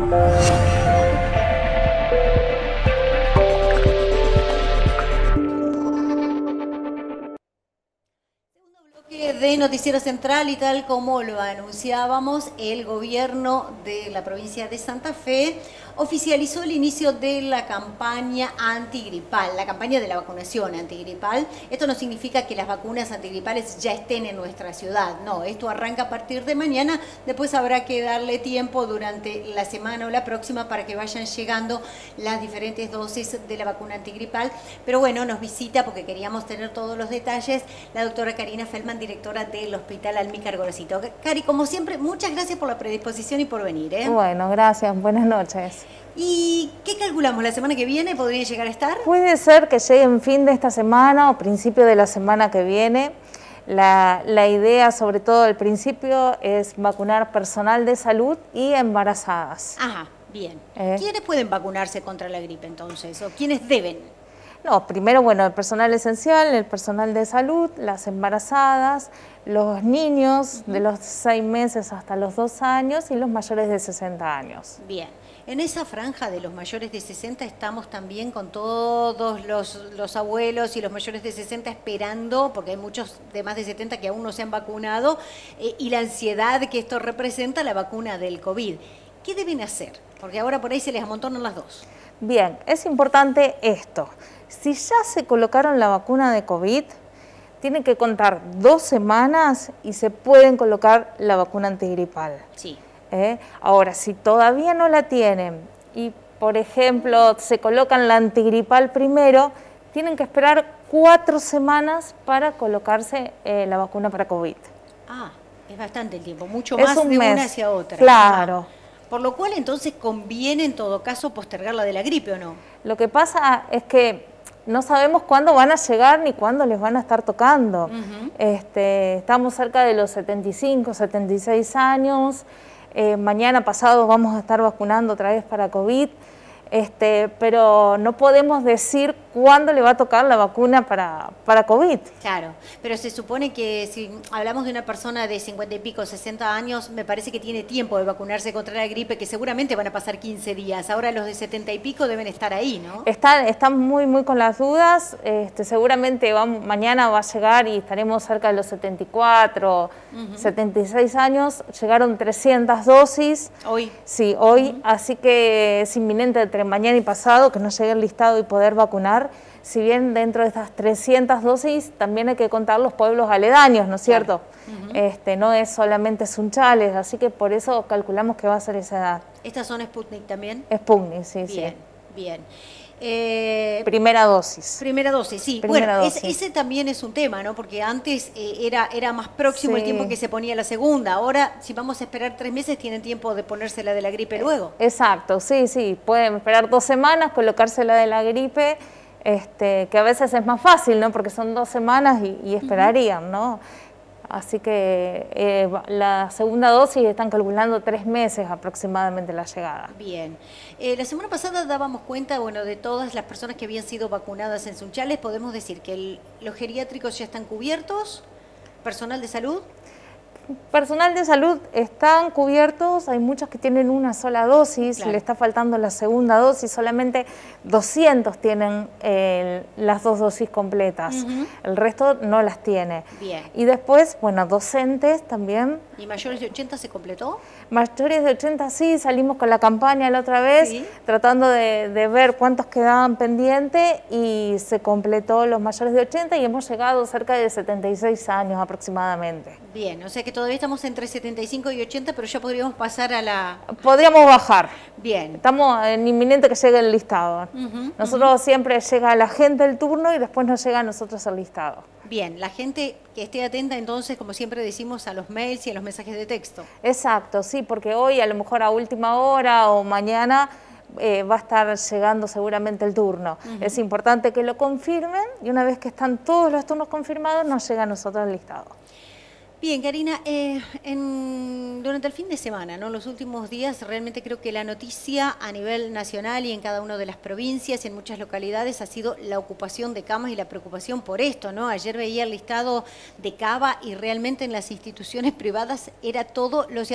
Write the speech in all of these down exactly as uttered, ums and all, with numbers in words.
De Noticiero Central, y tal como lo anunciábamos, el gobierno de la provincia de Santa Fe oficializó el inicio de la campaña antigripal, la campaña de la vacunación antigripal. Esto no significa que las vacunas antigripales ya estén en nuestra ciudad, no, esto arranca a partir de mañana, después habrá que darle tiempo durante la semana o la próxima para que vayan llegando las diferentes dosis de la vacuna antigripal. Pero bueno, nos visita, porque queríamos tener todos los detalles, la doctora Karina Feldman, directora del Hospital Almícar Gorosito. Cari, como siempre, muchas gracias por la predisposición y por venir, ¿eh? Bueno, gracias. Buenas noches. ¿Y qué calculamos? ¿La semana que viene podría llegar a estar? Puede ser que llegue en fin de esta semana o principio de la semana que viene. La, la idea, sobre todo al principio, es vacunar personal de salud y embarazadas. Ajá, bien. Eh. ¿Quiénes pueden vacunarse contra la gripe entonces? ¿O quiénes deben? No, primero, bueno, el personal esencial, el personal de salud, las embarazadas, los niños de los seis meses hasta los dos años y los mayores de sesenta años. Bien. En esa franja de los mayores de sesenta estamos también con todos los, los abuelos y los mayores de sesenta esperando, porque hay muchos de más de setenta que aún no se han vacunado, eh, y la ansiedad que esto representa, la vacuna del COVID. ¿Qué deben hacer? Porque ahora por ahí se les amontonan las dos. Bien, es importante esto. Si ya se colocaron la vacuna de COVID, tienen que contar dos semanas y se pueden colocar la vacuna antigripal. Sí. ¿Eh? Ahora, si todavía no la tienen y, por ejemplo, se colocan la antigripal primero, tienen que esperar cuatro semanas para colocarse eh, la vacuna para COVID. Ah, es bastante el tiempo, mucho es más un de mes. una hacia otra. Claro. Ah. Por lo cual, entonces, conviene en todo caso postergar la de la gripe, ¿o no? Lo que pasa es que no sabemos cuándo van a llegar ni cuándo les van a estar tocando. Uh-huh. este, estamos cerca de los setenta y cinco, setenta y seis años. Eh, mañana pasado vamos a estar vacunando otra vez para COVID. Este, pero no podemos decir cuándo le va a tocar la vacuna para, para COVID. Claro, pero se supone que si hablamos de una persona de cincuenta y pico, sesenta años, me parece que tiene tiempo de vacunarse contra la gripe, que seguramente van a pasar quince días. Ahora los de setenta y pico deben estar ahí, ¿no? Están, están muy, muy con las dudas. Este, seguramente vamos, mañana va a llegar y estaremos cerca de los setenta y cuatro, uh-huh. setenta y seis años. Llegaron trescientas dosis. Hoy. Sí, hoy. Uh-huh. Así que es inminente entre mañana y pasado que nos llegue el listado y poder vacunar. Si bien dentro de estas trescientas dosis también hay que contar los pueblos aledaños, ¿no es cierto? Claro. Uh-huh. este, no es solamente Sunchales, así que por eso calculamos que va a ser esa edad. ¿Estas son Sputnik también? Sputnik, sí, bien, sí. Bien, bien. Eh, primera dosis. Primera dosis, sí. Primera bueno, dosis. Ese, ese también es un tema, ¿no? Porque antes eh, era, era más próximo sí. el tiempo que se ponía la segunda. Ahora, si vamos a esperar tres meses, tienen tiempo de ponerse la de la gripe luego. Exacto, sí, sí. Pueden esperar dos semanas, colocarse la de la gripe, este, que a veces es más fácil, ¿no? Porque son dos semanas y, y esperarían, uh-huh. ¿no? Así que eh, la segunda dosis están calculando tres meses aproximadamente la llegada. Bien. Eh, la semana pasada dábamos cuenta, bueno, de todas las personas que habían sido vacunadas en Sunchales. Podemos decir que el, los geriátricos ya están cubiertos, personal de salud. Personal de salud están cubiertos, hay muchos que tienen una sola dosis, claro. Le está faltando la segunda dosis, solamente doscientos tienen eh, las dos dosis completas, uh-huh. El resto no las tiene. Bien. Y después, bueno, docentes también. ¿Y mayores de ochenta se completó? Mayores de ochenta sí, salimos con la campaña la otra vez, ¿sí? Tratando de, de ver cuántos quedaban pendientes y se completó los mayores de ochenta y hemos llegado cerca de setenta y seis años aproximadamente. Bien, o sea que todavía estamos entre setenta y cinco y ochenta, pero ya podríamos pasar a la... Podríamos bajar. Bien. Estamos en inminente que llegue el listado. Uh-huh, nosotros uh-huh. siempre llega a la gente el turno y después nos llega a nosotros el listado. Bien, la gente que esté atenta entonces, como siempre decimos, a los mails y a los mensajes de texto. Exacto, sí, porque hoy a lo mejor a última hora o mañana eh, va a estar llegando seguramente el turno. Uh-huh. Es importante que lo confirmen y una vez que están todos los turnos confirmados nos llega a nosotros el listado. Bien, Karina, eh, en, durante el fin de semana, ¿no? Los últimos días, realmente creo que la noticia a nivel nacional y en cada una de las provincias y en muchas localidades ha sido la ocupación de camas y la preocupación por esto, ¿no? Ayer veía el listado de Cava y realmente en las instituciones privadas era todo, lo, o sea,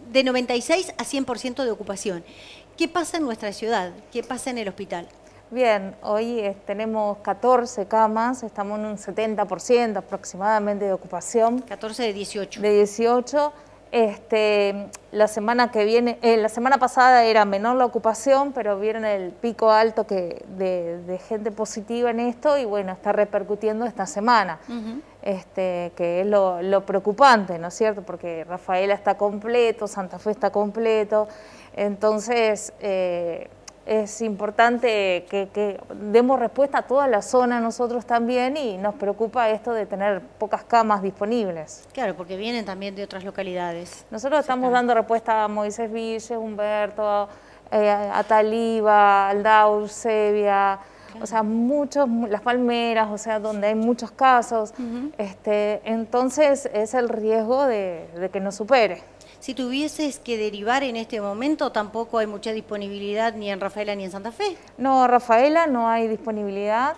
de noventa y seis a cien por ciento de ocupación. ¿Qué pasa en nuestra ciudad? ¿Qué pasa en el hospital? Bien, hoy eh, tenemos catorce camas, estamos en un setenta por ciento aproximadamente de ocupación. catorce de dieciocho. De dieciocho. Este, la semana que viene, eh, la semana pasada era menor la ocupación, pero vieron el pico alto que, de, de gente positiva en esto y bueno, está repercutiendo esta semana, uh-huh. este, que es lo, lo preocupante, ¿no es cierto? Porque Rafaela está completo, Santa Fe está completo, entonces eh, es importante que, que demos respuesta a toda la zona nosotros también y nos preocupa esto de tener pocas camas disponibles. Claro, porque vienen también de otras localidades. Nosotros estamos está. dando respuesta a Moisés Villes, Humberto, eh, a Taliba, Aldao, Sevilla, claro. O sea, muchos, Las Palmeras, o sea, donde hay muchos casos. Uh-huh. este, entonces es el riesgo de, de que nos supere. Si tuvieses que derivar en este momento, tampoco hay mucha disponibilidad ni en Rafaela ni en Santa Fe. No, Rafaela no hay disponibilidad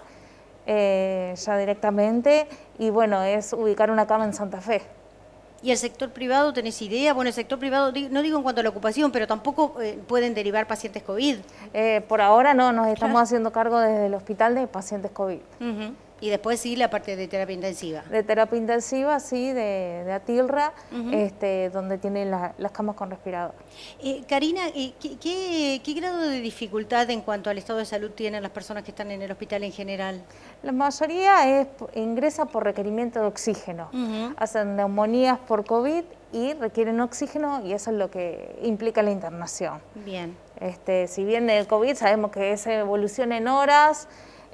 eh, ya directamente y bueno, es ubicar una cama en Santa Fe. ¿Y el sector privado, tenés idea? Bueno, el sector privado, no digo en cuanto a la ocupación, pero tampoco eh, pueden derivar pacientes COVID. Eh, por ahora no, nos estamos claro. haciendo cargo desde el hospital de pacientes COVID. Uh-huh. Y después sí la parte de terapia intensiva. De terapia intensiva, sí, de, de Atilra, uh-huh. este, donde tiene la, las camas con respirador. Eh, Karina, eh, ¿qué, qué, ¿qué grado de dificultad en cuanto al estado de salud tienen las personas que están en el hospital en general? La mayoría es, ingresa por requerimiento de oxígeno. Uh-huh. Hacen neumonías por COVID y requieren oxígeno y eso es lo que implica la internación. Bien. Este, si bien el COVID sabemos que esa evoluciona en horas,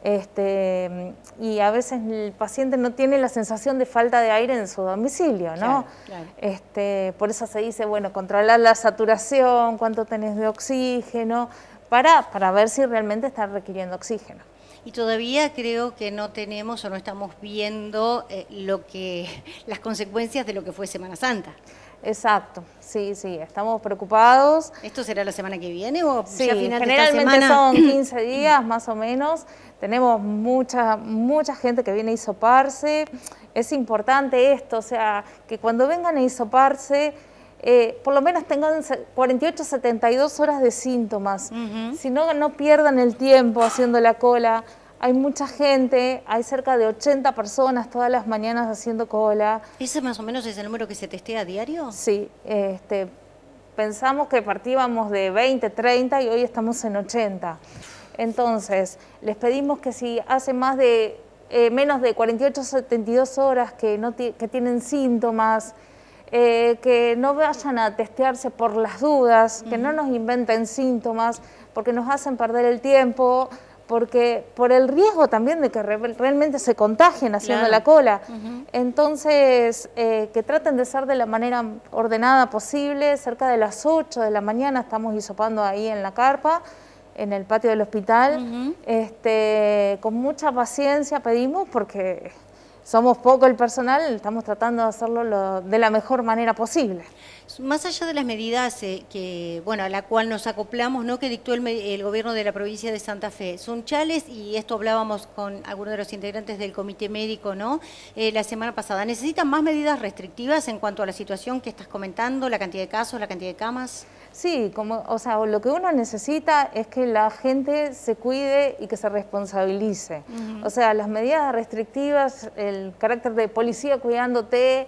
Este, y a veces el paciente no tiene la sensación de falta de aire en su domicilio, ¿no? Claro, claro. Este, por eso se dice, bueno, controlar la saturación, cuánto tenés de oxígeno, para, para ver si realmente estás requiriendo oxígeno. Y todavía creo que no tenemos o no estamos viendo eh, lo que, las consecuencias de lo que fue Semana Santa. Exacto, sí, sí, estamos preocupados. ¿Esto será la semana que viene o sí, ya a final generalmente de esta semana? Son quince días más o menos. Tenemos mucha, mucha gente que viene a hisoparse. Es importante esto, o sea, que cuando vengan a hisoparse, eh, por lo menos tengan cuarenta y ocho, setenta y dos horas de síntomas. Uh-huh. Si no, no pierdan el tiempo haciendo la cola. Hay mucha gente, hay cerca de ochenta personas todas las mañanas haciendo cola. ¿Ese más o menos es el número que se testea a diario? Sí, este, pensamos que partíamos de veinte, treinta y hoy estamos en ochenta. Entonces, les pedimos que si hace más de, eh, menos de cuarenta y ocho, setenta y dos horas que, no que tienen síntomas, eh, que no vayan a testearse por las dudas, uh-huh. que no nos inventen síntomas, porque nos hacen perder el tiempo, porque por el riesgo también de que re realmente se contagien haciendo claro. la cola. Uh-huh. Entonces, eh, que traten de ser de la manera ordenada posible. Cerca de las ocho de la mañana estamos hisopando ahí en la carpa, en el patio del hospital. Uh-huh. este, con mucha paciencia pedimos, porque somos poco el personal, estamos tratando de hacerlo lo, de la mejor manera posible. Más allá de las medidas eh, que, bueno, a la cual nos acoplamos, ¿no?, que dictó el, el gobierno de la provincia de Santa Fe, Sunchales, y esto hablábamos con algunos de los integrantes del comité médico, ¿no?, eh, la semana pasada, ¿necesitan más medidas restrictivas en cuanto a la situación que estás comentando, la cantidad de casos, la cantidad de camas? Sí, como, o sea, lo que uno necesita es que la gente se cuide y que se responsabilice. Uh-huh. O sea, las medidas restrictivas, el carácter de policía cuidándote,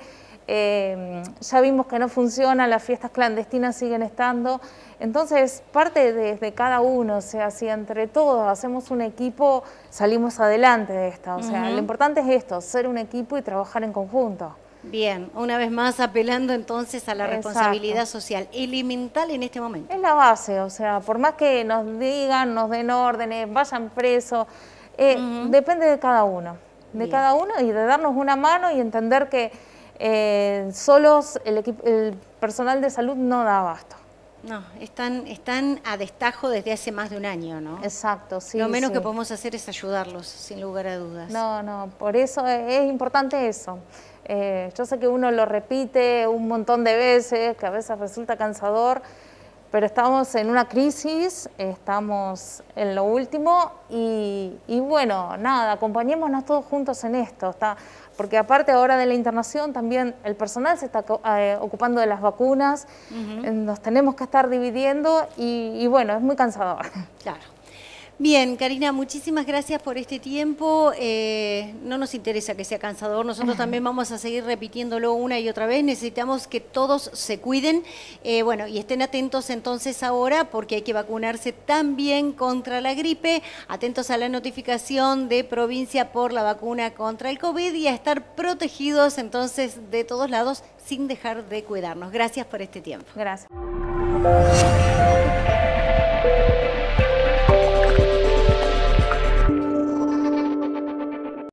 eh, ya vimos que no funciona, las fiestas clandestinas siguen estando. Entonces, parte de, de cada uno, o sea, si entre todos hacemos un equipo, salimos adelante de esta. O sea, uh-huh. lo importante es esto, ser un equipo y trabajar en conjunto. Bien, una vez más apelando entonces a la Exacto. responsabilidad social, elemental en este momento. Es la base, o sea, por más que nos digan, nos den órdenes, vayan presos, eh, uh-huh. depende de cada uno, de Bien. cada uno y de darnos una mano y entender que eh, solos el, equipo, el personal de salud no da abasto. No, están, están a destajo desde hace más de un año, ¿no? Exacto, sí. Lo menos sí. que podemos hacer es ayudarlos, sin lugar a dudas. No, no, por eso es, es importante eso. Eh, yo sé que uno lo repite un montón de veces, que a veces resulta cansador, pero estamos en una crisis, estamos en lo último y, y bueno, nada, acompañémonos todos juntos en esto, está, porque aparte ahora de la internación también el personal se está eh, ocupando de las vacunas, uh-huh. Nos tenemos que estar dividiendo y, y bueno, es muy cansador. Claro. Bien, Karina, muchísimas gracias por este tiempo. Eh, no nos interesa que sea cansador, nosotros también vamos a seguir repitiéndolo una y otra vez. Necesitamos que todos se cuiden, eh, bueno, y estén atentos entonces ahora porque hay que vacunarse también contra la gripe. Atentos a la notificación de provincia por la vacuna contra el COVID y a estar protegidos entonces de todos lados sin dejar de cuidarnos. Gracias por este tiempo. Gracias.